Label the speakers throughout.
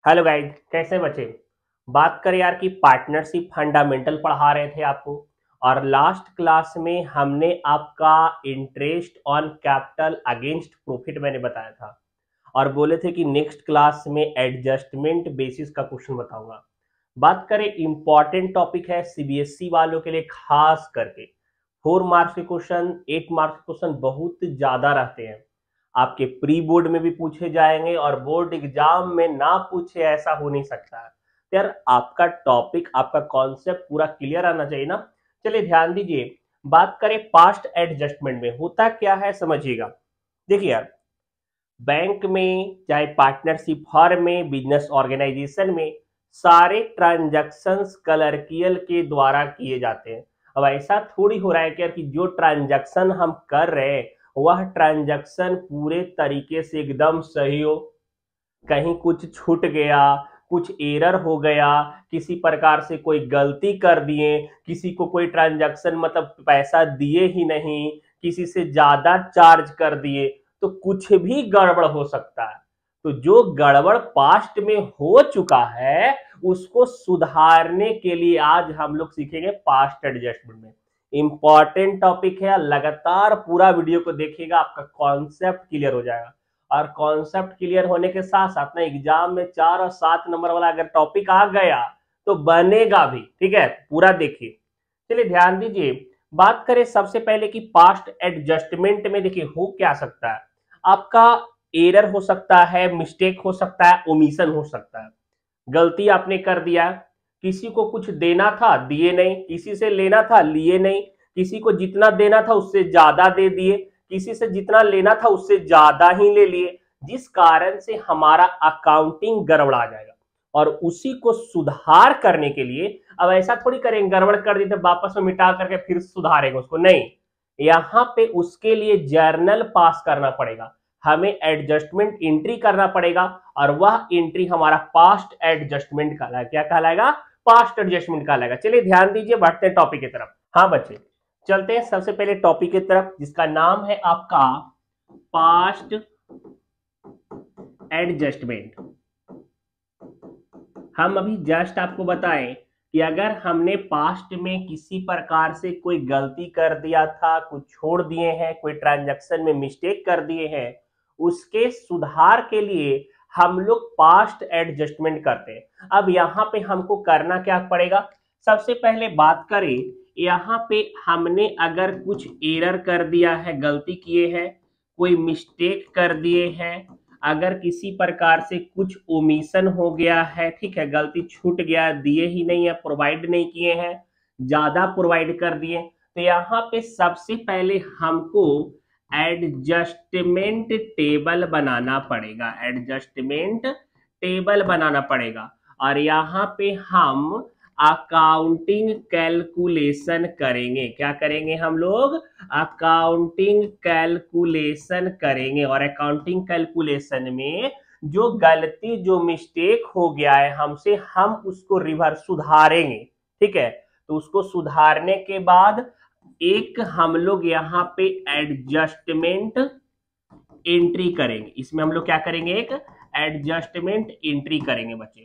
Speaker 1: Hello guys, कैसे बचे। बात करें यार कि पार्टनरशिप फंडामेंटल पढ़ा रहे थे आपको। और लास्ट क्लास में हमने आपका interest on capital against profit मैंने बताया था और बोले थे कि नेक्स्ट क्लास में एडजस्टमेंट बेसिस का क्वेश्चन बताऊंगा। बात करें, इंपॉर्टेंट टॉपिक है सीबीएसई वालों के लिए, खास करके 4 मार्क्स के क्वेश्चन, 8 मार्क्स के क्वेश्चन बहुत ज्यादा रहते हैं। आपके प्री बोर्ड में भी पूछे जाएंगे और बोर्ड एग्जाम में ना पूछे ऐसा हो नहीं सकता है। तो यार आपका टॉपिक, आपका कॉन्सेप्ट पूरा क्लियर आना चाहिए ना। चलिए ध्यान दीजिए। बात करें पास्ट एडजस्टमेंट में होता क्या है, समझिएगा। देखिए यार, बैंक में चाहे पार्टनरशिप फर्म में, बिजनेस ऑर्गेनाइजेशन में सारे ट्रांजैक्शंस क्लर्कियल के द्वारा किए जाते हैं। अब ऐसा थोड़ी हो रहा है कि यार कि जो ट्रांजैक्शन हम कर रहे हैं वह ट्रांजैक्शन पूरे तरीके से एकदम सही हो, कहीं कुछ छूट गया, कुछ एरर हो गया, किसी प्रकार से कोई गलती कर दिए, किसी को कोई ट्रांजैक्शन मतलब पैसा दिए ही नहीं, किसी से ज्यादा चार्ज कर दिए, तो कुछ भी गड़बड़ हो सकता है। तो जो गड़बड़ पास्ट में हो चुका है उसको सुधारने के लिए आज हम लोग सीखेंगे पास्ट एडजस्टमेंट में। इंपॉर्टेंट टॉपिक है, लगातार पूरा वीडियो को देखिएगा, आपका कॉन्सेप्ट क्लियर हो जाएगा। और कॉन्सेप्ट क्लियर होने के साथ साथ ना एग्जाम में 4 और 7 नंबर वाला अगर टॉपिक आ गया तो बनेगा भी, ठीक है। पूरा देखिए, चलिए ध्यान दीजिए। बात करें सबसे पहले कि पास्ट एडजस्टमेंट में देखिए हो क्या सकता है। आपका एरर हो सकता है, मिस्टेक हो सकता है, ओमिशन हो सकता है। गलती आपने कर दिया, किसी को कुछ देना था दिए नहीं, किसी से लेना था लिए नहीं, किसी को जितना देना था उससे ज्यादा दे दिए, किसी से जितना लेना था उससे ज्यादा ही ले लिए, जिस कारण से हमारा अकाउंटिंग गड़बड़ा जाएगा। और उसी को सुधार करने के लिए, अब ऐसा थोड़ी करेंगे गड़बड़ कर दी तो वापस में मिटा करके फिर सुधारेंगे उसको, नहीं। यहां पे उसके लिए जर्नल पास करना पड़ेगा, हमें एडजस्टमेंट एंट्री करना पड़ेगा और वह एंट्री हमारा पास्ट एडजस्टमेंट कहलाएगा। क्या कहलाएगा? पास्ट एडजस्टमेंट कहलाएगा। चलिए ध्यान दीजिए, बढ़ते हैं टॉपिक की तरफ। हाँ बच्चे, चलते हैं सबसे पहले टॉपिक की तरफ जिसका नाम है आपका पास्ट एडजस्टमेंट। हम अभी जस्ट आपको बताएं कि अगर हमने पास्ट में किसी प्रकार से कोई गलती कर दिया था, कुछ छोड़ दिए हैं, कोई ट्रांजैक्शन में मिस्टेक कर दिए हैं, उसके सुधार के लिए हम लोग पास्ट एडजस्टमेंट करते हैं। अब यहाँ पे हमको करना क्या पड़ेगा? सबसे पहले बात करें, यहाँ पे हमने अगर कुछ एरर कर दिया है, गलती किए हैं, कोई मिस्टेक कर दिए हैं, अगर किसी प्रकार से कुछ ओमिशन हो गया है, ठीक है, गलती छूट गया, दिए ही नहीं है, प्रोवाइड नहीं किए हैं, ज्यादा प्रोवाइड कर दिए, तो यहाँ पे सबसे पहले हमको एडजस्टमेंट टेबल बनाना पड़ेगा। एडजस्टमेंट टेबल बनाना पड़ेगा और यहाँ पे हम अकाउंटिंग कैलकुलेशन करेंगे। क्या करेंगे हम लोग? अकाउंटिंग कैलकुलेशन करेंगे। और अकाउंटिंग कैलकुलेशन में जो गलती, जो मिस्टेक हो गया है हमसे, हम उसको रिवर्स सुधारेंगे, ठीक है। तो उसको सुधारने के बाद एक हम लोग यहाँ पे एडजस्टमेंट एंट्री करेंगे। इसमें हम लोग क्या करेंगे? एक एडजस्टमेंट एंट्री करेंगे बच्चे।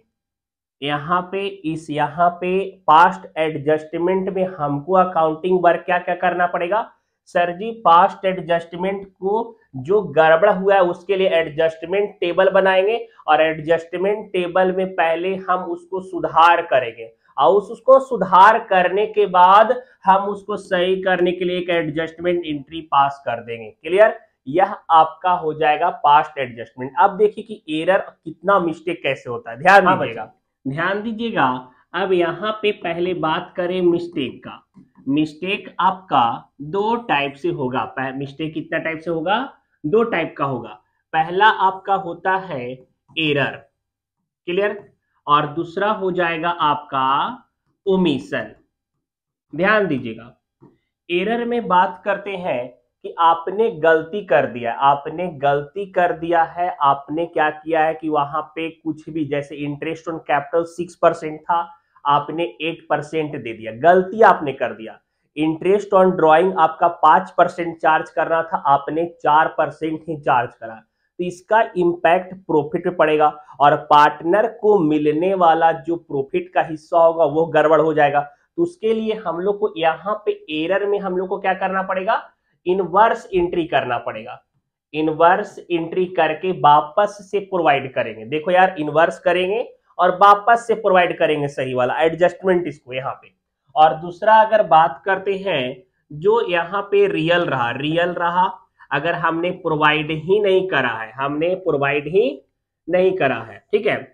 Speaker 1: यहाँ पे पास्ट एडजस्टमेंट में हमको अकाउंटिंग वर्क क्या क्या करना पड़ेगा? सर जी, पास्ट एडजस्टमेंट को जो गड़बड़ हुआ है उसके लिए एडजस्टमेंट टेबल बनाएंगे और एडजस्टमेंट टेबल में पहले हम उसको सुधार करेंगे और उसको सुधार करने के बाद हम उसको सही करने के लिए एक एडजस्टमेंट एंट्री पास कर देंगे। क्लियर? यह आपका हो जाएगा पास्ट एडजस्टमेंट। अब देखिए कि एरर कितना, मिस्टेक कैसे होता है, ध्यान दीजिएगा। ध्यान दीजिएगा। अब यहाँ पे पहले बात करें मिस्टेक का। मिस्टेक आपका दो टाइप से होगा। मिस्टेक कितना टाइप से होगा? दो टाइप का होगा। पहला आपका होता है एरर, क्लियर, और दूसरा हो जाएगा आपका ओमिशन। ध्यान दीजिएगा, एरर में बात करते हैं कि आपने गलती कर दिया, आपने गलती कर दिया है, आपने क्या किया है कि वहां पे कुछ भी, जैसे इंटरेस्ट ऑन कैपिटल 6% था, आपने 8% दे दिया, गलती आपने कर दिया। इंटरेस्ट ऑन ड्राइंग आपका 5% चार्ज करना था, आपने 4% ही चार्ज करा। तो इसका इम्पैक्ट प्रॉफिट पे पड़ेगा और पार्टनर को मिलने वाला जो प्रॉफिट का हिस्सा होगा वो गड़बड़ हो जाएगा। तो उसके लिए हम लोग को यहाँ पे एरर में हम लोग को क्या करना पड़ेगा, इनवर्स एंट्री करना पड़ेगा। इनवर्स एंट्री करके वापस से प्रोवाइड करेंगे। देखो यार, इनवर्स करेंगे और वापस से प्रोवाइड करेंगे सही वाला एडजस्टमेंट इसको यहाँ पे। और दूसरा अगर बात करते हैं जो यहाँ पे रियल रहा, अगर हमने प्रोवाइड ही नहीं करा है, हमने प्रोवाइड ही नहीं करा है, ठीक है,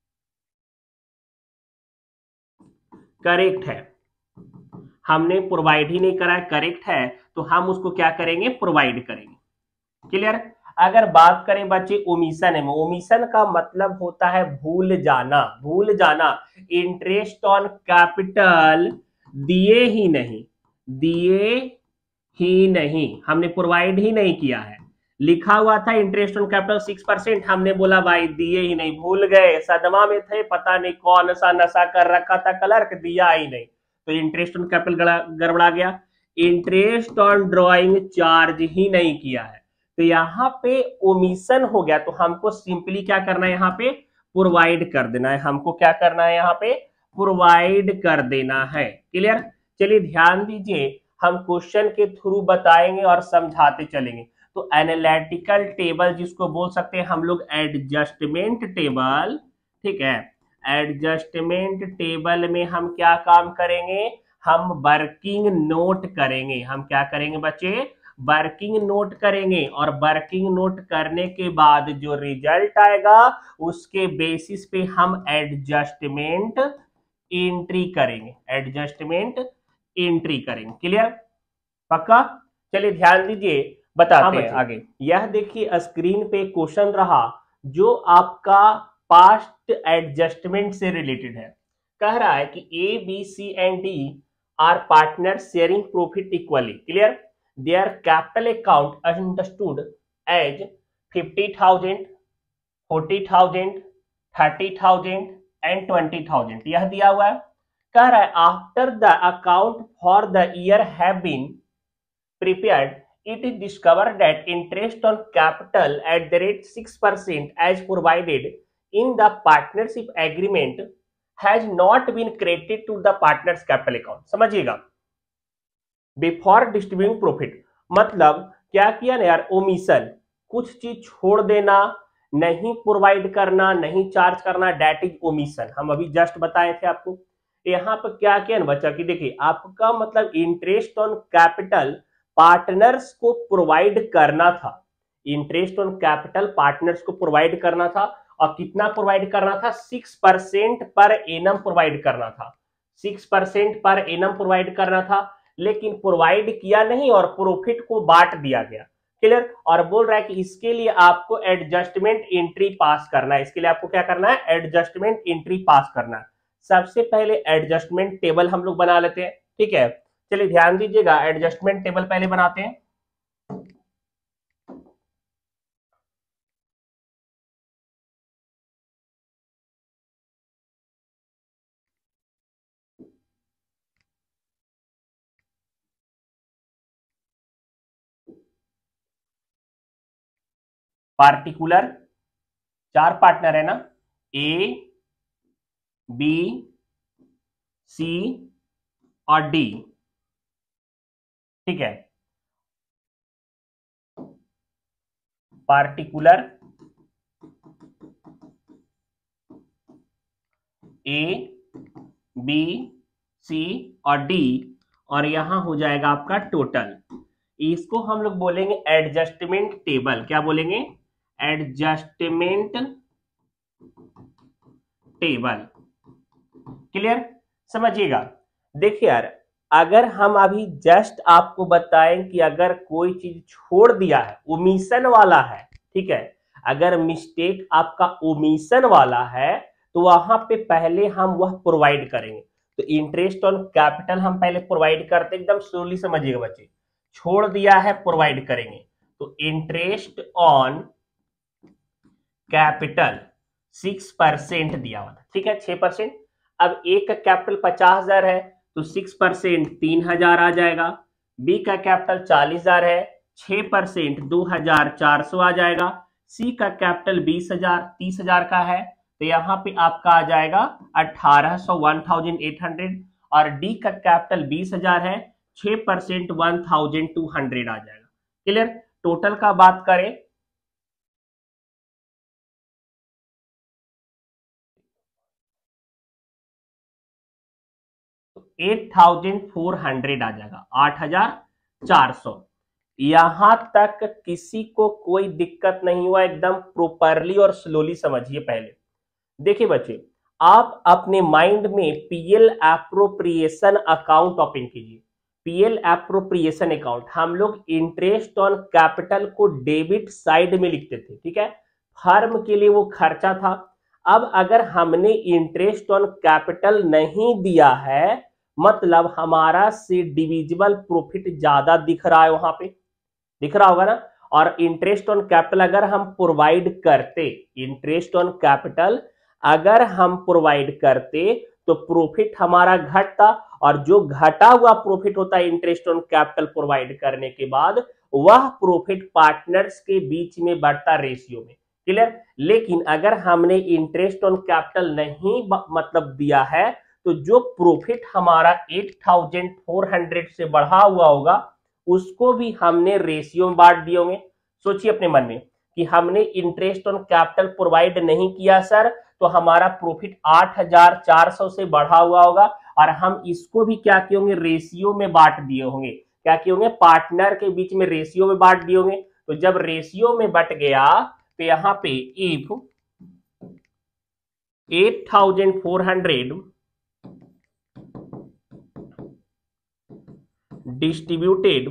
Speaker 1: करेक्ट है, हमने प्रोवाइड ही नहीं करा है, करेक्ट है, तो हम उसको क्या करेंगे, प्रोवाइड करेंगे। क्लियर। अगर बात करें बच्चे ओमिशन है, ओमिशन का मतलब होता है भूल जाना, भूल जाना। इंटरेस्ट ऑन कैपिटल दिए ही नहीं, हमने प्रोवाइड ही नहीं किया है। लिखा हुआ था इंटरेस्ट ऑन कैपिटल 6%, हमने बोला भाई दिए ही नहीं, भूल गए, सदमा में थे, पता नहीं कौन सा नशा कर रखा था क्लर्क, दिया ही नहीं, तो इंटरेस्ट ऑन कैपिटल गड़बड़ा गया। इंटरेस्ट ऑन ड्रॉइंग चार्ज ही नहीं किया है, तो यहाँ पे ओमिशन हो गया, तो हमको सिंपली क्या करना है, यहाँ पे प्रोवाइड कर देना है, हमको क्या करना है, यहाँ पे प्रोवाइड कर देना है। क्लियर। चलिए ध्यान दीजिए, हम क्वेश्चन के थ्रू बताएंगे और समझाते चलेंगे। तो एनालिटिकल टेबल जिसको बोल सकते हैं हम लोग एडजस्टमेंट टेबल, ठीक है, एडजस्टमेंट टेबल में हम क्या काम करेंगे, हम वर्किंग नोट करेंगे। हम क्या करेंगे बच्चे, वर्किंग नोट करेंगे, और वर्किंग नोट करने के बाद जो रिजल्ट आएगा उसके बेसिस पे हम एडजस्टमेंट एंट्री करेंगे, एडजस्टमेंट एंट्री करेंगे। क्लियर, पक्का। चलिए ध्यान दीजिए, बताते हैं आगे। यह देखिए स्क्रीन पे क्वेश्चन रहा जो आपका पास्ट एडजस्टमेंट से रिलेटेड है। कह रहा है कि A B C and D are partner sharing profit equally. Clear. Their capital account understood as 50,000, 40,000, 30,000 and 20,000, यह दिया हुआ है। कह रहा है after the account for the year have been prepared, it is discovered that interest on capital at the rate 6% as provided in the partnership agreement has not been credited to the partners capital account। समझिएगा, before distributing profit मतलब क्या किया ना यार, omission, कुछ चीज छोड़ देना, नहीं प्रोवाइड करना, नहीं चार्ज करना, डेट इज ओमिशन। हम अभी जस्ट बताए थे आपको। यहाँ पर क्या किया ना बच्चा कि देखिए आपका मतलब इंटरेस्ट ऑन कैपिटल पार्टनर्स को प्रोवाइड करना था, इंटरेस्ट ऑन कैपिटल पार्टनर्स को प्रोवाइड करना था, और कितना प्रोवाइड करना था, 6% पर एनम प्रोवाइड करना था, 6% पर एनम प्रोवाइड करना था, लेकिन प्रोवाइड किया नहीं और प्रॉफिट को बांट दिया गया। क्लियर। और बोल रहा है कि इसके लिए आपको एडजस्टमेंट एंट्री पास करना है, इसके लिए आपको क्या करना है, एडजस्टमेंट एंट्री पास करना है। सबसे पहले एडजस्टमेंट टेबल हम लोग बना लेते हैं, ठीक है। चलिए ध्यान दीजिएगा, एडजस्टमेंट टेबल पहले बनाते हैं। पार्टिकुलर, चार पार्टनर है ना, ए बी सी और डी, ठीक है। पार्टिकुलर ए बी सी और डी, और यहां हो जाएगा आपका टोटल। इसको हम लोग बोलेंगे एडजस्टमेंट टेबल। क्या बोलेंगे, एडजस्टमेंट टेबल। क्लियर, समझिएगा। देखिए यार, अगर हम अभी जस्ट आपको बताएं कि अगर कोई चीज छोड़ दिया है, ओमिशन वाला है, ठीक है, अगर मिस्टेक आपका ओमिशन वाला है तो वहां पे पहले हम वह प्रोवाइड करेंगे। तो इंटरेस्ट ऑन कैपिटल हम पहले प्रोवाइड करते, एकदम स्लोली समझिएगा बच्चे, छोड़ दिया है प्रोवाइड करेंगे। तो इंटरेस्ट ऑन कैपिटल 6% दिया हुआ था, ठीक है, 6%। अब ए का कैपिटल 50,000 है तो 6% 3,000 आ जाएगा। बी का कैपिटल 40,000 है, 6% 2,400 आ जाएगा। सी का कैपिटल 20,000 30,000 का है, तो यहाँ पे आपका आ जाएगा 1800 1800, और डी का कैपिटल 20,000 है, 6% 1200 आ जाएगा। क्लियर। टोटल का बात करें 8400 आ जाएगा, 8400। यहां तक किसी को कोई दिक्कत नहीं हुआ, एकदम प्रॉपरली और स्लोली समझिए। पहले देखिए बच्चे, आप अपने माइंड में पीएल एप्रोप्रिएशन अकाउंट ओपन कीजिए। पीएल एप्रोप्रिएशन अकाउंट हम लोग इंटरेस्ट ऑन कैपिटल को डेबिट साइड में लिखते थे, ठीक है। फर्म के लिए वो खर्चा था। अब अगर हमने इंटरेस्ट ऑन कैपिटल नहीं दिया है, मतलब हमारा से डिविजिबल प्रॉफिट ज्यादा दिख रहा है, वहां पे दिख रहा होगा ना। और इंटरेस्ट ऑन कैपिटल अगर हम प्रोवाइड करते, इंटरेस्ट ऑन कैपिटल अगर हम प्रोवाइड करते तो प्रॉफिट हमारा घटता, और जो घटा हुआ प्रॉफिट होता है इंटरेस्ट ऑन कैपिटल प्रोवाइड करने के बाद, वह प्रॉफिट पार्टनर्स के बीच में बढ़ता रेशियो में। क्लियर। लेकिन अगर हमने इंटरेस्ट ऑन कैपिटल नहीं मतलब दिया है, तो जो प्रॉफिट हमारा 8400 से बढ़ा हुआ होगा उसको भी हमने रेशियो में बांट दिए होंगे। सोचिए अपने मन में कि हमने इंटरेस्ट ऑन कैपिटल प्रोवाइड नहीं किया सर, तो हमारा प्रॉफिट 8400 से बढ़ा हुआ होगा, और हम इसको भी क्या किए होंगे, रेशियो में बांट दिए होंगे। क्या किए होंगे, पार्टनर के बीच में रेशियो में बांट दिए होंगे। तो जब रेशियो में बट गया तो यहाँ पे if 8400 distributed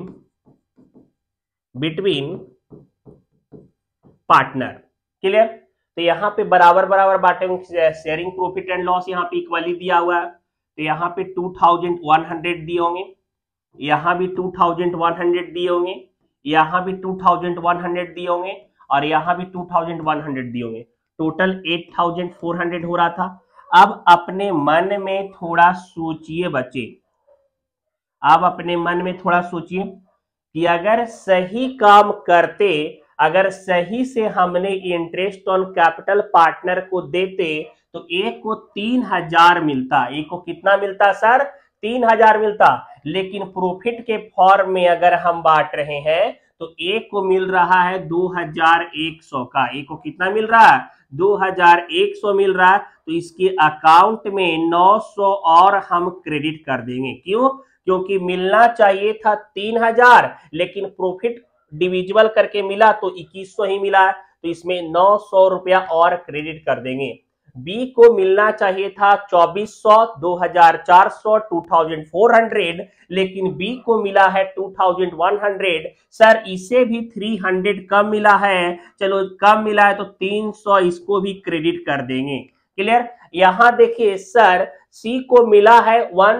Speaker 1: between partner. Clear. तो यहाँ पे बराबर बराबर बांटेंगे, शेयरिंग प्रॉफिट एंड लॉस यहाँ पे इक्वली दिया हुआ है, तो यहाँ पे 2100 दिए होंगे, यहाँ भी 2100 दिए होंगे, यहाँ भी 2100 दिए होंगे, और यहाँ भी 2100 दिए होंगे। टोटल 8400 हो रहा था। अब अपने मन में थोड़ा सोचिए बच्चे, आप अपने मन में थोड़ा सोचिए कि अगर सही काम करते, अगर सही से हमने इंटरेस्ट ऑन कैपिटल पार्टनर को देते, तो एक को 3000 मिलता। एक को कितना मिलता सर, 3000 मिलता। लेकिन प्रॉफिट के फॉर्म में अगर हम बांट रहे हैं तो एक को मिल रहा है 2100 का। एक को कितना मिल रहा है, 2100 मिल रहा है। तो इसके अकाउंट में 900 और हम क्रेडिट कर देंगे। क्यों, क्योंकि मिलना चाहिए था 3000, लेकिन प्रॉफिट डिविजिबल करके मिला तो 2100 ही मिला है, तो इसमें 900 रुपया और क्रेडिट कर देंगे। बी को मिलना चाहिए था 2400, 2400, 2400, लेकिन बी को मिला है 2100। सर इसे भी 300 कम मिला है, चलो कम मिला है तो 300 इसको भी क्रेडिट कर देंगे। क्लियर। यहां देखिए सर, सी को मिला है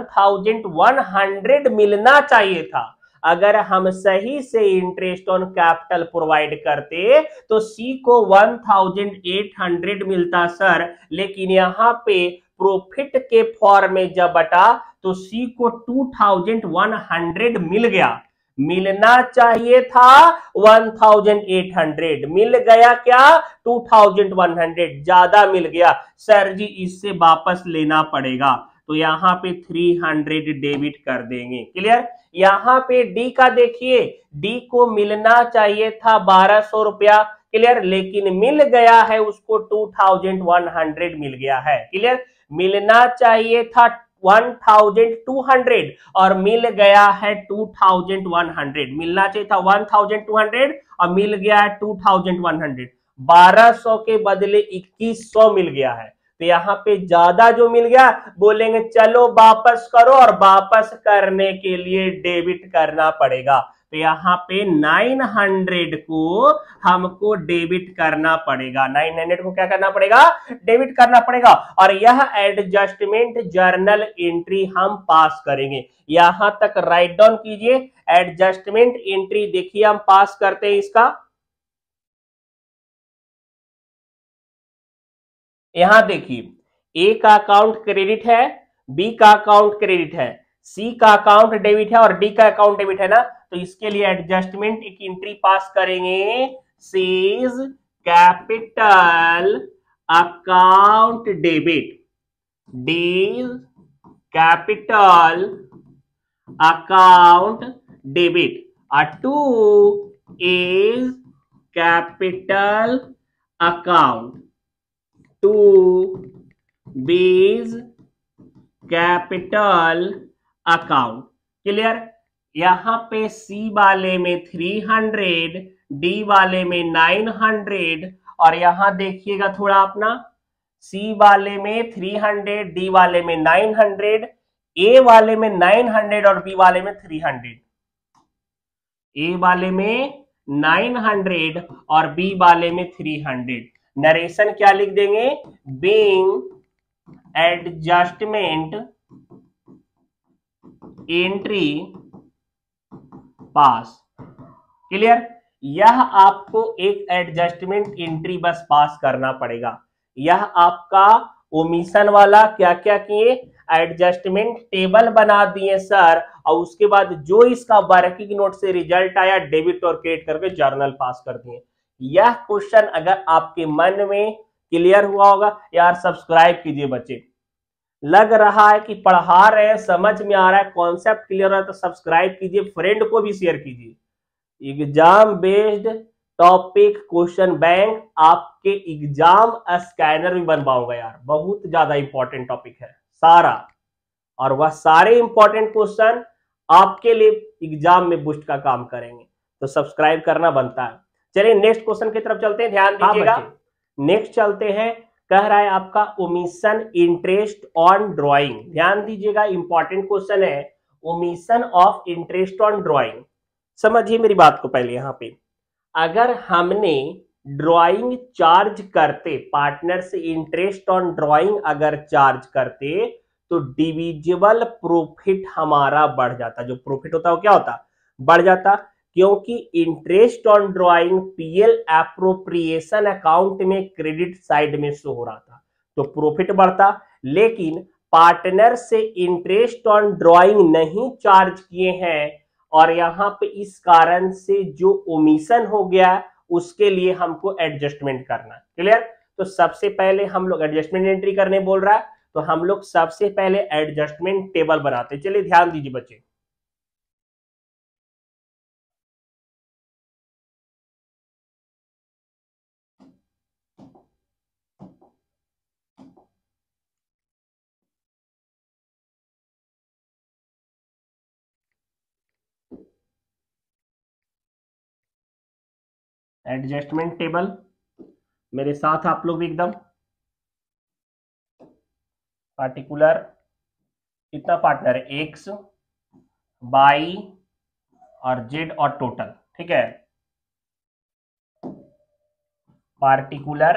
Speaker 1: 1100 मिलना चाहिए था। अगर हम सही से इंटरेस्ट ऑन कैपिटल प्रोवाइड करते तो सी को 1800 मिलता सर, लेकिन यहाँ पे प्रॉफिट के फॉर्म में जब बटा तो सी को 2100 मिल गया। मिलना चाहिए था 1800, मिल गया क्या 2100, ज्यादा मिल गया। सर जी इससे वापस लेना पड़ेगा, तो यहाँ पे 300 डेबिट कर देंगे। क्लियर। यहाँ पे डी का देखिए, डी को मिलना चाहिए था 1200 रुपया। क्लियर। लेकिन मिल गया है उसको 2100 मिल गया है। क्लियर। मिलना चाहिए था 1200 और मिल गया है 2100। मिलना चाहिए था 1200 और मिल गया है 2100। 1200 के बदले 2100 मिल गया है, तो यहाँ पे ज्यादा जो मिल गया, बोलेंगे चलो वापस करो, और वापस करने के लिए डेबिट करना पड़ेगा। तो यहाँ पे 900 को हमको डेबिट करना पड़ेगा। 900 को क्या करना पड़ेगा, डेबिट करना पड़ेगा। और यह एडजस्टमेंट जर्नल एंट्री हम पास करेंगे। यहां तक राइट डाउन कीजिए। एडजस्टमेंट एंट्री देखिए हम पास करते हैं इसका। यहां देखिए, ए का अकाउंट क्रेडिट है, बी का अकाउंट क्रेडिट है, सी का अकाउंट डेबिट है और डी का अकाउंट डेबिट है ना। तो इसके लिए एडजस्टमेंट एक एंट्री पास करेंगे, says capital account debit, D capital account debit, और 2 is capital account, 2 is capital account। Clear? यहां पे सी वाले में 300, डी वाले में 900, और यहां देखिएगा थोड़ा अपना, सी वाले में 300, डी वाले में 900, ए वाले में 900 और बी वाले में 300। ए वाले में 900 और बी वाले में 300। नरेशन क्या लिख देंगे? Being adjustment entry pass. Clear? यह आपको एक एडजस्टमेंट एंट्री बस पास करना पड़ेगा। यह आपका ओमिशन वाला क्या क्या किए? एडजस्टमेंट टेबल बना दिए सर, और उसके बाद जो इसका वर्किंग नोट से रिजल्ट आया डेबिट और क्रेडिट करके जर्नल पास कर दिए। यह क्वेश्चन अगर आपके मन में क्लियर हुआ होगा, यार सब्सक्राइब कीजिए बच्चे। लग रहा है कि पढ़ा रहे हैं, समझ में आ रहा है, कॉन्सेप्ट क्लियर है तो सब्सक्राइब कीजिए, फ्रेंड को भी शेयर कीजिए। Exam based topic question bank आपके एग्जाम स्कैनर भी बनवाऊंगा यार, बहुत ज्यादा इंपॉर्टेंट टॉपिक है सारा, और वह सारे इंपॉर्टेंट क्वेश्चन आपके लिए एग्जाम में बूस्ट का काम करेंगे, तो सब्सक्राइब करना बनता है। चलिए नेक्स्ट क्वेश्चन की तरफ चलते हैं, ध्यान दीजिएगा। नेक्स्ट चलते हैं, कह रहा है आपका ओमिशन इंटरेस्ट ऑन ड्राइंग। ध्यान दीजिएगा, इंपॉर्टेंट क्वेश्चन है, omission of interest on drawing. समझिए मेरी बात को पहले। यहां पे अगर हमने ड्राइंग चार्ज करते, पार्टनर से इंटरेस्ट ऑन ड्राइंग अगर चार्ज करते, तो डिविजिबल प्रॉफिट हमारा बढ़ जाता। जो प्रॉफिट होता है वो क्या होता? बढ़ जाता, क्योंकि interest on drawing PL appropriation account में क्रेडिट साइड में शो हो रहा था, तो प्रॉफिट बढ़ता। लेकिन पार्टनर से इंटरेस्ट ऑन ड्राइंग नहीं चार्ज किए हैं, और यहां पे इस कारण से जो ओमिशन हो गया उसके लिए हमको एडजस्टमेंट करना। क्लियर? तो सबसे पहले हम लोग एडजस्टमेंट एंट्री करने बोल रहा है, तो हम लोग सबसे पहले एडजस्टमेंट टेबल बनाते। चलिए ध्यान दीजिए बच्चे। एडजस्टमेंट टेबल मेरे साथ आप लोग भी एकदम। पार्टिकुलर कितना पार्टनर है? एक्स, वाई और जेड और टोटल। ठीक है, particular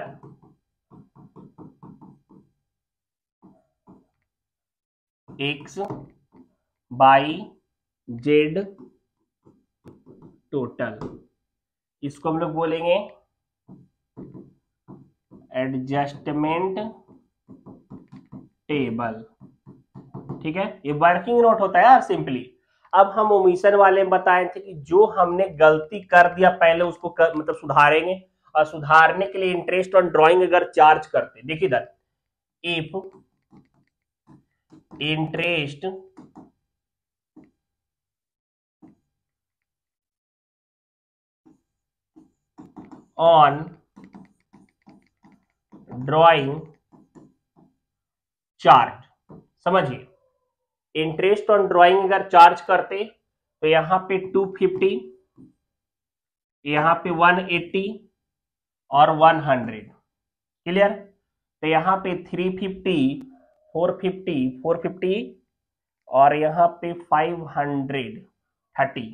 Speaker 1: X, Y, Z, total, इसको हम लोग बोलेंगे एडजस्टमेंट टेबल। ठीक है, ये वर्किंग नोट होता है यार सिंपली। अब हम ओमिशन वाले में बताए थे कि जो हमने गलती कर दिया पहले उसको मतलब सुधारेंगे, और सुधारने के लिए इंटरेस्ट ऑन ड्राइंग अगर चार्ज करते, देखिए इधर, if interest on drawing charge, समझिए इंटरेस्ट ऑन ड्राइंग अगर चार्ज करते तो यहां पे 250, यहां पे 180 और 100। क्लियर? तो यहां पे 350, 450, 450 और यहां पे 530,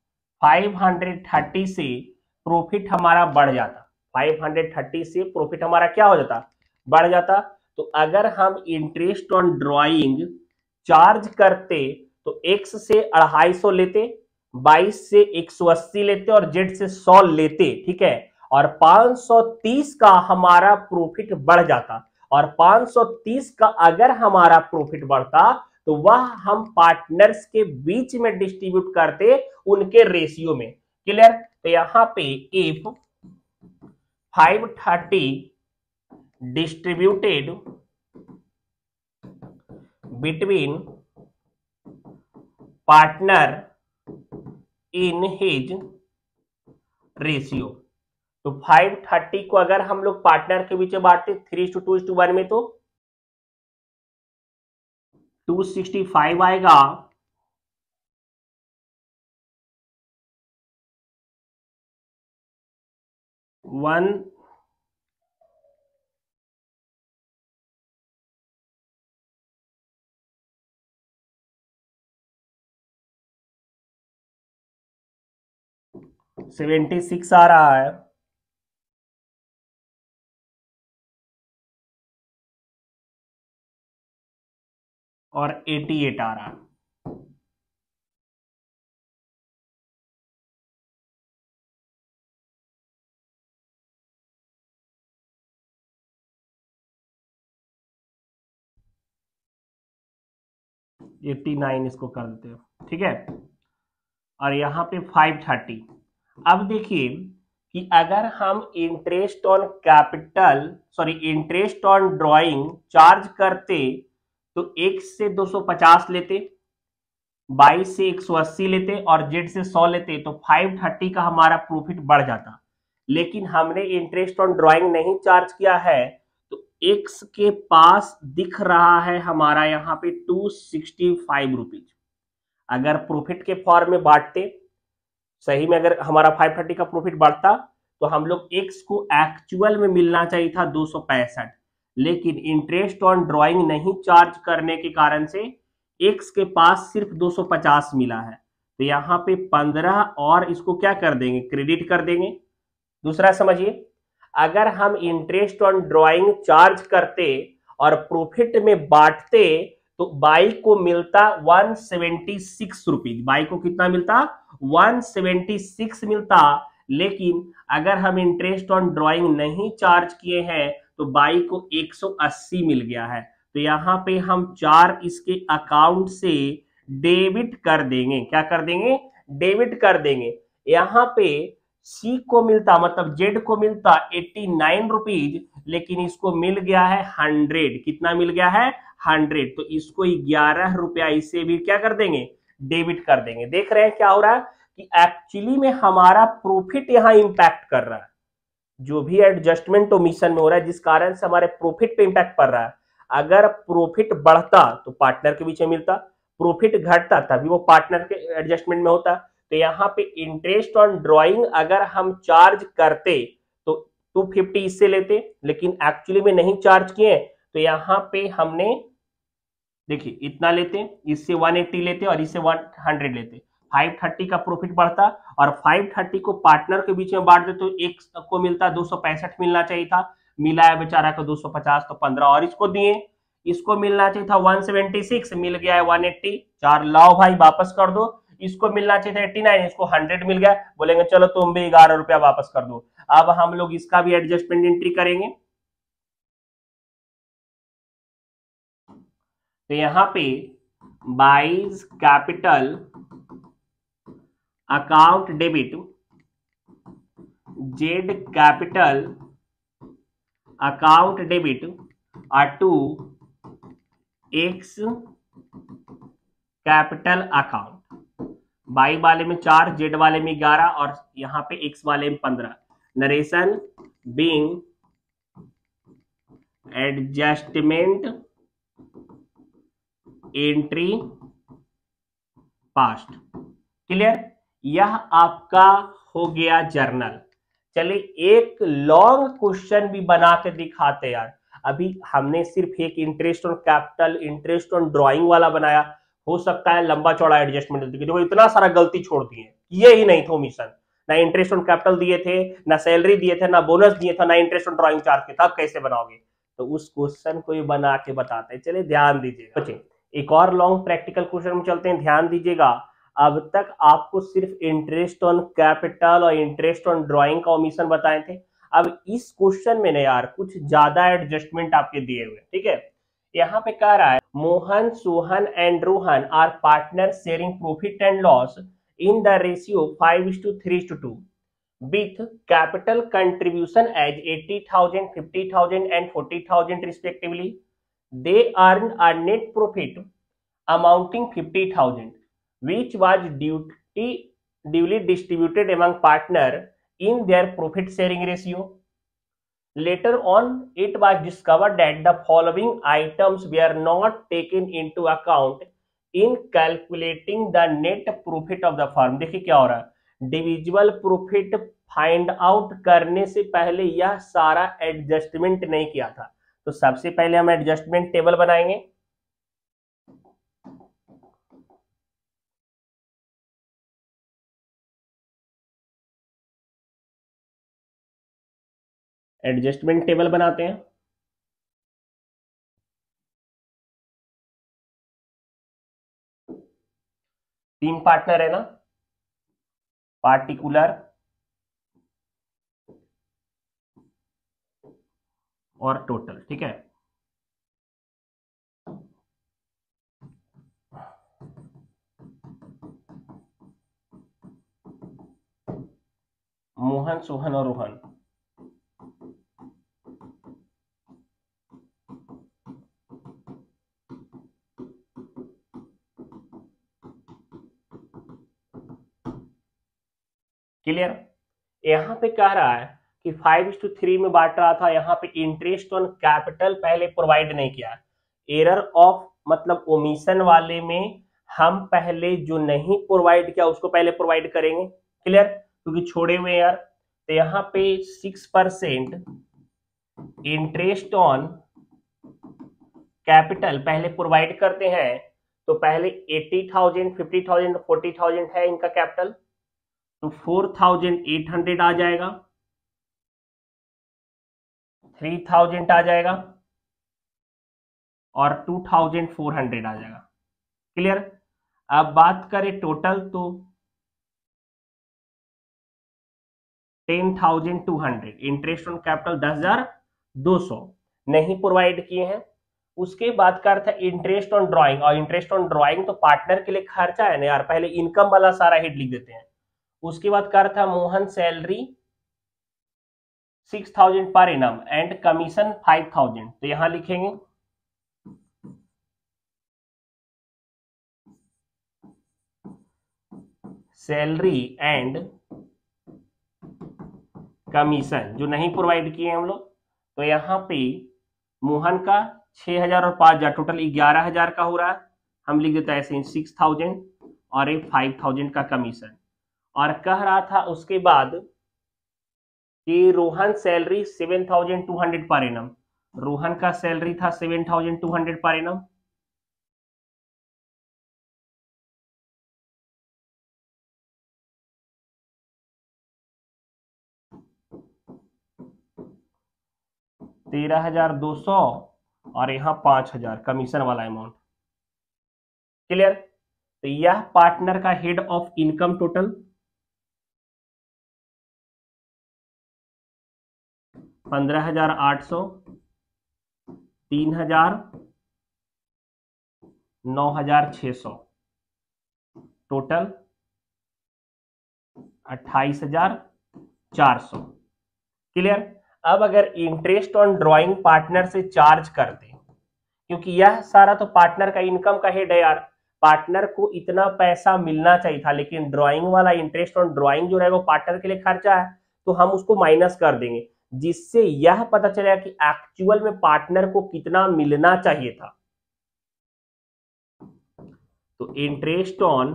Speaker 1: 530 से प्रॉफिट हमारा बढ़ जाता। 530 से प्रॉफिट हमारा क्या हो जाता? बढ़ जाता। तो अगर हम इंटरेस्ट ऑन ड्राइंग चार्ज करते तो एक्स से 250 लेते, 22 से 180 लेते और जेड से 100 लेते। ठीक है, और 530 का हमारा प्रॉफिट बढ़ जाता, और 530 का अगर हमारा प्रॉफिट बढ़ता तो वह हम पार्टनर्स के बीच में डिस्ट्रीब्यूट करते उनके रेशियो में। क्लियर? तो यहां पे if 530 distributed between partner in his ratio. तो 530 को अगर हम लोग पार्टनर के बीच में बांटते 3:2:1 में तो 265 आएगा, 176 आ रहा है, और 88 आ रहा है। एट्टी नाइन इसको कर देते हो, ठीक है। और यहाँ पे 530। अब देखिए कि अगर हम interest on capital interest on drawing charge करते तो x से 250 लेते, y से 180 लेते और z से 100 लेते तो 530 का हमारा प्रॉफिट बढ़ जाता। लेकिन हमने इंटरेस्ट ऑन ड्राइंग नहीं चार्ज किया है तो x के पास दिख रहा है हमारा यहाँ पे 265 रुपीज। अगर प्रॉफिट के फॉर्म में बांटते, सही में अगर हमारा 530 का प्रॉफिट बढ़ता तो हम लोग x को एक्चुअल में मिलना चाहिए था 265, लेकिन इंटरेस्ट ऑन ड्राइंग नहीं चार्ज करने के कारण से x के पास सिर्फ 250 मिला है। तो यहाँ पे 15 और इसको क्या कर देंगे, क्रेडिट कर देंगे। दूसरा समझिए, अगर हम इंटरेस्ट ऑन ड्राइंग चार्ज करते और प्रॉफिट में बांटते तो बाई को मिलता 176 रुपीज। बाई को कितना मिलता, 176 मिलता। लेकिन अगर हम इंटरेस्ट ऑन ड्राइंग नहीं चार्ज किए हैं तो बाई को 180 मिल गया है। तो यहाँ पे हम 4 इसके अकाउंट से डेबिट कर देंगे। क्या कर देंगे, डेबिट कर देंगे। यहाँ पे सी को मिलता, मतलब जेड को मिलता 89 रुपीज, लेकिन इसको मिल गया है 100। कितना मिल गया है, 100। तो इसको 11 रुपया इसे भी क्या कर देंगे, डेबिट कर देंगे। देख रहे हैं क्या हो रहा है कि एक्चुअली में हमारा प्रॉफिट यहां इंपैक्ट कर रहा है। जो भी एडजस्टमेंट ओमिशन में हो रहा है जिस कारण से हमारे प्रॉफिट पे इंपैक्ट पड़ रहा है। अगर प्रॉफिट बढ़ता तो पार्टनर के बीच में मिलता, प्रॉफिट घटता तभी वो पार्टनर के एडजस्टमेंट में होता। तो यहाँ पे इंटरेस्ट ऑन ड्राइंग अगर हम चार्ज करते तो 250 इससे लेते, लेकिन एक्चुअली में नहीं चार्ज किए तो यहाँ पे हमने देखिए इतना लेते, इससे 180 लेते और इससे 100 लेते। 530 का प्रॉफिट बढ़ता और 530 को पार्टनर के बीच में बांट दे तो एक को मिलता 265 मिलना चाहिए था, मिला है बेचारा को 250, तो 15 और इसको दिए। इसको मिलना चाहिए था 176, मिल गया है 180। 4 लाओ भाई वापस कर दो। इसको मिलना चाहिए था 89, इसको 100 मिल गया। बोलेंगे चलो तुम भी 11 रुपया वापस कर दो। अब हम लोग इसका भी एडजस्टमेंट एंट्री करेंगे। तो यहाँ पे Y's capital account debit Z capital account debit to X capital account. Y वाले में 4, जेड वाले में 11 और यहाँ पे एक्स वाले में 15। Narration being adjustment entry passed. Clear, यह आपका हो गया जर्नल। चलिए एक लॉन्ग क्वेश्चन भी बना के दिखाते यार। अभी हमने सिर्फ एक interest on capital, interest on drawing वाला बनाया, हो सकता है लंबा चौड़ा एडजस्टमेंट। देखो इतना सारा गलती छोड़ दिए, ये ही नहीं था मिशन। ना इंटरेस्ट ऑन कैपिटल दिए थे, ना सैलरी दिए थे, ना बोनस दिए था, ना इंटरेस्ट ऑन ड्राइंग चार्ज किया था। अब कैसे बनाओगे, तो उस क्वेश्चन को ही बना के बताते हैं। चलिए ध्यान दीजिएगा। बच्चे एक और लॉन्ग प्रैक्टिकल क्वेश्चन में चलते हैं, ध्यान दीजिएगा। अब तक आपको सिर्फ इंटरेस्ट ऑन कैपिटल और इंटरेस्ट ऑन ड्राइंग का ओमिशन बताए थे। अब इस क्वेश्चन में ना यार कुछ ज्यादा एडजस्टमेंट आपके दिए हुए, ठीक है। यहाँ पे कह रहा है Mohan, Sohan and Rohan are partner sharing profit and loss in the ratio 5:3:2 with capital contribution as 80,000, 50,000 and 40,000 respectively. They earned a net profit amounting 50,000, which was duly distributed among partner in their profit sharing ratio. Later on, it was discovered that the following items were not taken into account in calculating the net profit of the firm. देखिए क्या हो रहा है, डिविजुअल profit find out करने से पहले यह सारा एडजस्टमेंट नहीं किया था। तो सबसे पहले हम एडजस्टमेंट टेबल बनाएंगे। एडजस्टमेंट टेबल बनाते हैं। तीन पार्टनर है ना, पार्टिकुलर और टोटल, ठीक है। मोहन, सोहन और रोहन। क्लियर। यहां पे कह रहा है कि 5:3 में बांट रहा था, यहां पे इंटरेस्ट ऑन कैपिटल पहले प्रोवाइड नहीं किया। एरर ऑफ मतलब ओमिशन वाले में हम पहले जो नहीं प्रोवाइड किया उसको पहले प्रोवाइड करेंगे। क्लियर, क्योंकि छोड़े हुए यार। तो यहाँ पे 6% इंटरेस्ट ऑन कैपिटल पहले प्रोवाइड करते हैं। तो पहले 80,000, 50,000, 40,000 है इनका कैपिटल, तो 4,800 आ जाएगा, 3,000 आ जाएगा और 2,400 आ जाएगा। क्लियर। अब बात करें टोटल तो 10,200 इंटरेस्ट ऑन कैपिटल 10,200 नहीं प्रोवाइड किए हैं। उसके बाद का था इंटरेस्ट ऑन ड्राइंग, और इंटरेस्ट ऑन ड्राइंग तो पार्टनर के लिए खर्चा है ना यार, पहले इनकम वाला सारा हेड लिख देते हैं। उसके बाद कर था Mohan salary 6,000 per annum and commission 5,000, तो यहां लिखेंगे सैलरी एंड कमीशन जो नहीं प्रोवाइड किए हम लोग। तो यहां पे मोहन का 6,000 और 5,000 टोटल 11,000 का हो रहा है, हम लिख देते हैं ऐसे 6,000 और एक 5,000 का कमीशन। और कह रहा था उसके बाद कि Rohan salary 7,200 per annum, Rohan का सैलरी था 7,200 पर एनम। $13,200 और यहाँ 5,000 कमीशन वाला अमाउंट। क्लियर। तो यह पार्टनर का head of income total 15,800, 3,000, 9,600, total 28,400। Clear. अब अगर इंटरेस्ट ऑन ड्राइंग पार्टनर से चार्ज करते, क्योंकि यह सारा तो पार्टनर का इनकम का हेड है यार, पार्टनर को इतना पैसा मिलना चाहिए था, लेकिन ड्राइंग वाला इंटरेस्ट ऑन ड्राइंग जो रहेगा वो पार्टनर के लिए खर्चा है, तो हम उसको माइनस कर देंगे, जिससे यह पता चलेगा कि एक्चुअल में पार्टनर को कितना मिलना चाहिए था। तो इंटरेस्ट ऑन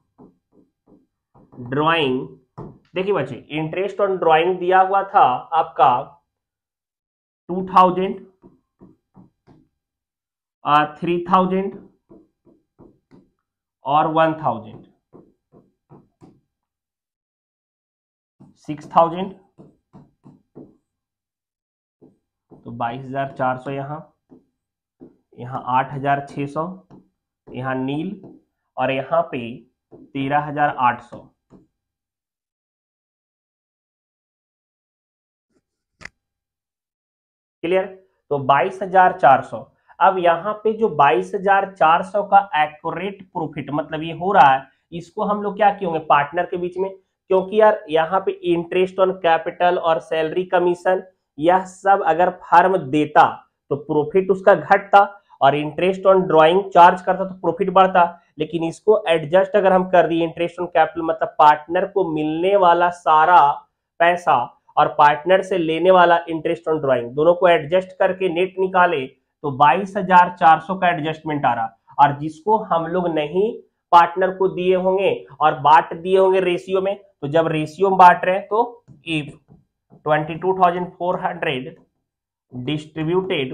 Speaker 1: ड्राइंग, देखिए बच्चे इंटरेस्ट ऑन ड्राइंग दिया हुआ था आपका 2,000, 3,000 और 1,000, 6,000, तो 22,400 यहाँ 8,600, यहाँ नील और यहाँ पे 13,800। क्लियर। तो 22,400। अब यहाँ पे जो 22,400 का एक्यूरेट प्रॉफिट मतलब ये हो रहा है, इसको हम लोग क्या किए होंगे पार्टनर के बीच में क्योंकि यार यहाँ पे इंटरेस्ट ऑन कैपिटल और सैलरी कमीशन यह सब अगर फर्म देता तो प्रॉफिट उसका घटता, और इंटरेस्ट ऑन ड्राइंग चार्ज करता तो प्रॉफिट बढ़ता। लेकिन इसको एडजस्ट अगर हम कर दिए, इंटरेस्ट ऑन कैपिटल मतलब पार्टनर को मिलने वाला सारा पैसा और पार्टनर से लेने वाला इंटरेस्ट ऑन ड्राइंग, दोनों को एडजस्ट करके नेट निकाले तो 22,400 का एडजस्टमेंट आ रहा, और जिसको हम लोग नहीं पार्टनर को दिए होंगे और बांट दिए होंगे रेशियो में, तो जब रेशियो में बांट रहे हैं तो if 22,400 distributed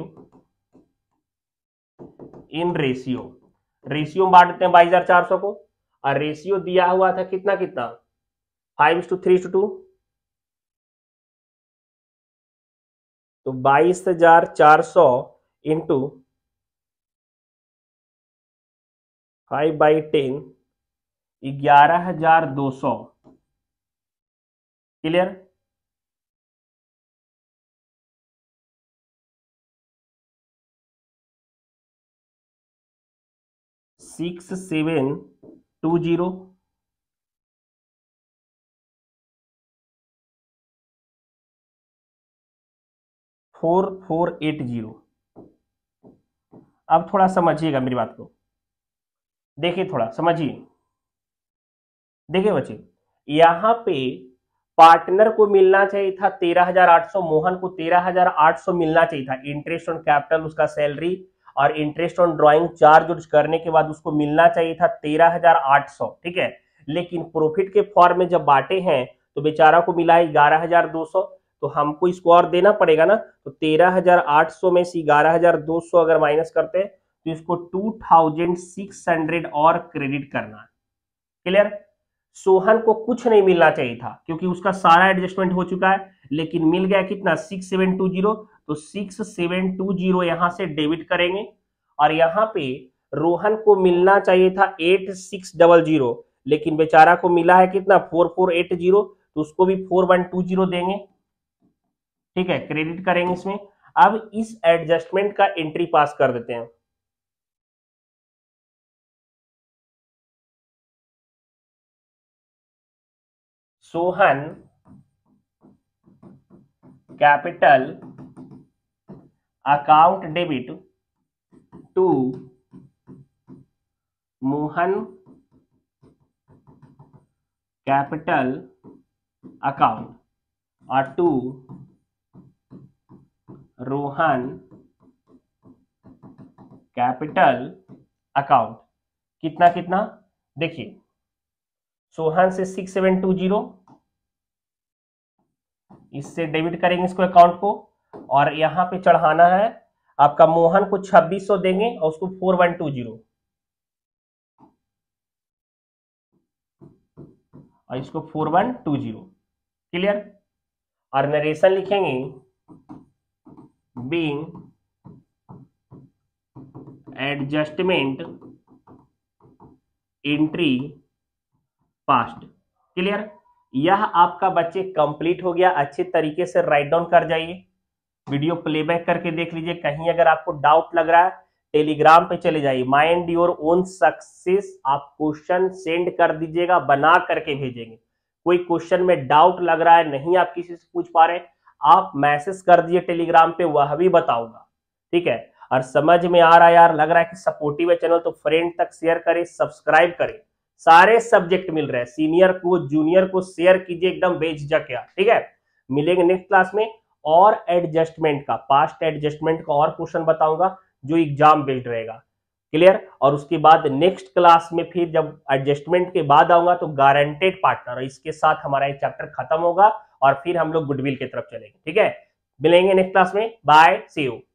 Speaker 1: in ratio, ratio में बांटते हैं 22,400 को, और रेशियो दिया हुआ था कितना कितना 5:3:2, तो 22,400 इंटू 5/10 11,200। क्लियर? सिक्स 720 4480। अब थोड़ा समझिएगा मेरी बात को, देखिए थोड़ा समझिए। देखिए बच्चे, यहां पे पार्टनर को मिलना चाहिए था 13,800, मोहन को 13,800 मिलना चाहिए था। इंटरेस्ट ऑन कैपिटल उसका सैलरी और इंटरेस्ट ऑन ड्राइंग चार्ज करने के बाद उसको मिलना चाहिए था 13,800, ठीक है। लेकिन प्रॉफिट के फॉर्म में जब बांटे हैं तो बेचारा को मिला है 11,200, तो हमको इसको और देना पड़ेगा ना, तो 13,800 में से 11,200 अगर माइनस करते हैं तो इसको 2,600 और क्रेडिट करना है। क्लियर? सोहन को कुछ नहीं मिलना चाहिए था क्योंकि उसका सारा एडजस्टमेंट हो चुका है, लेकिन मिल गया कितना 6,720, तो 6,720 यहां से डेबिट करेंगे, और यहां पे रोहन को मिलना चाहिए था 8,600, लेकिन बेचारा को मिला है कितना 4,480, तो उसको भी 4,120 देंगे, ठीक है, क्रेडिट करेंगे इसमें। अब इस एडजस्टमेंट का एंट्री पास कर देते हैं। Sohan capital account debit to Mohan capital account और टू रोहन कैपिटल अकाउंट। कितना कितना देखिए, सोहन से 6,720, इससे डेबिट करेंगे इसको अकाउंट को, और यहां पे चढ़ाना है आपका मोहन को 2,600 देंगे और उसको 4,120, और इसको 4,120। क्लियर? और नरेशन लिखेंगे being adjustment entry passed. Clear? यह आपका बच्चे कंप्लीट हो गया। अच्छे तरीके से राइट डाउन कर जाइए, वीडियो प्लेबैक करके देख लीजिए। कहीं अगर आपको डाउट लग रहा है टेलीग्राम पे चले जाइए, माइंड योर ओन सक्सेस, आप क्वेश्चन सेंड कर दीजिएगा, बना करके भेजेंगे। कोई क्वेश्चन में डाउट लग रहा है, नहीं आप किसी से पूछ पा रहे, आप मैसेज कर दिए टेलीग्राम पे, वह भी बताऊंगा, ठीक है। और समझ में आ रहा है यार, लग रहा है कि सपोर्टिव है चैनल, तो फ्रेंड तक शेयर करें, सब्सक्राइब करें। सारे सब्जेक्ट मिल रहे हैं, सीनियर को जूनियर को शेयर कीजिए एकदम बेझिझक यार, ठीक है। मिलेंगे नेक्स्ट क्लास में, और एडजस्टमेंट का, पास्ट एडजस्टमेंट का और क्वेश्चन बताऊंगा जो एग्जाम बेस्ड रहेगा। क्लियर? और उसके बाद नेक्स्ट क्लास में फिर जब एडजस्टमेंट के बाद आऊंगा तो गारंटेड पार्टनर, इसके साथ हमारा एक चैप्टर खत्म होगा और फिर हम लोग गुडविल की तरफ चलेंगे, ठीक है। मिलेंगे नेक्स्ट क्लास में, बाय, सी यू।